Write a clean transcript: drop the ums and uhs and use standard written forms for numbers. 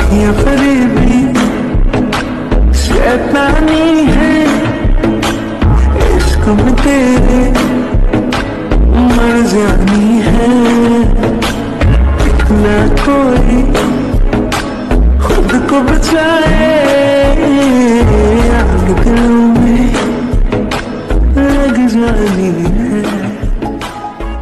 या फरेबी शैतानी है इश्क में तेरे मर्ज़ानी है। ना कोई खुद को बचाए